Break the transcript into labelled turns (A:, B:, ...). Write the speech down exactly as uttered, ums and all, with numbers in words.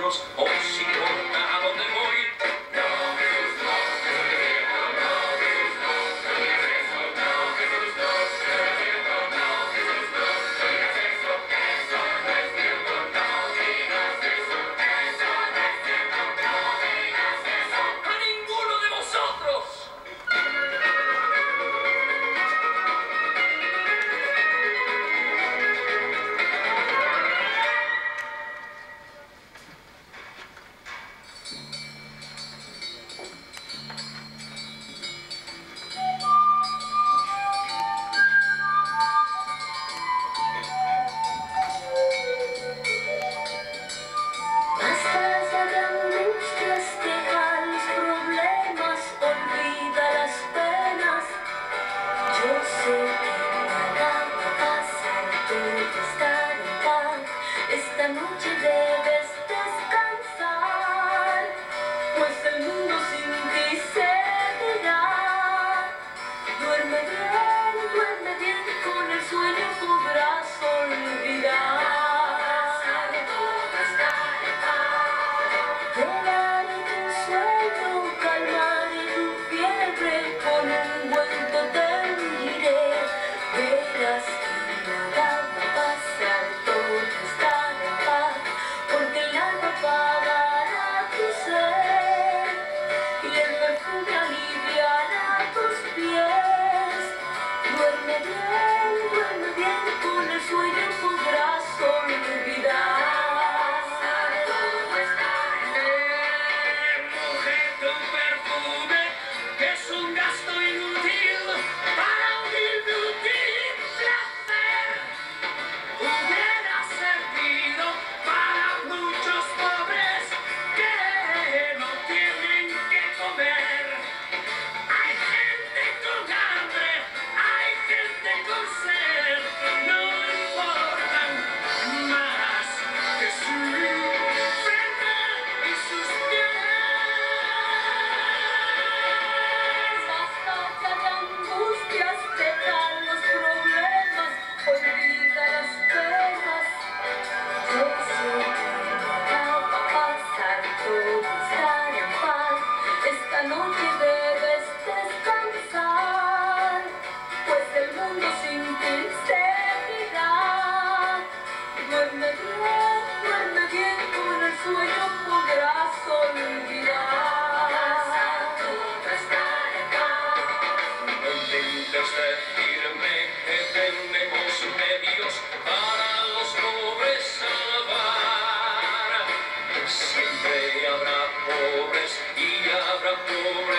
A: Dios, os importa a dónde voy. No, Jesús, no, Jesús, no, no, Jesús, no, no digas eso, no, Jesús, no, no es cierto, no, Jesús, no, no digas eso, eso no es cierto, no digas eso, eso no es cierto, no digas eso a ninguno de vosotros.
B: Esta noche debes descansar, pues el mundo sin ti se irá. Duerme bien, duerme bien, con el sueño podrás olvidar. Llegaré tu sueño, calmaré tu fiebre, con un buen té te diré. Verás que nada va a pasar, todo estará en paz, porque el alma apagará tu sed y el perfume aliviará tus pies. Duerme bien, duerme bien, con el sueño podrás olvidar.
A: Mujer, tu perfume es un gasto inútil para un inútil placer. Hubiera servido para muchos pobres que no tienen que comer. Hay gente con hambre, hay gente con sed, no importan más que su frente y sus pies.
B: Basta ya de angustias, deja los problemas, olvida las penas. Yo sé que nada va a pasar, todo estará en paz. Esta noche debes descansar, pues el mundo sin ti se irá. Duerme bien, duerme bien, con el sueño podrás olvidar.
A: No intentes decirme que tenemos medios para los pobres salvar. Siempre habrá pobres y habrá pobres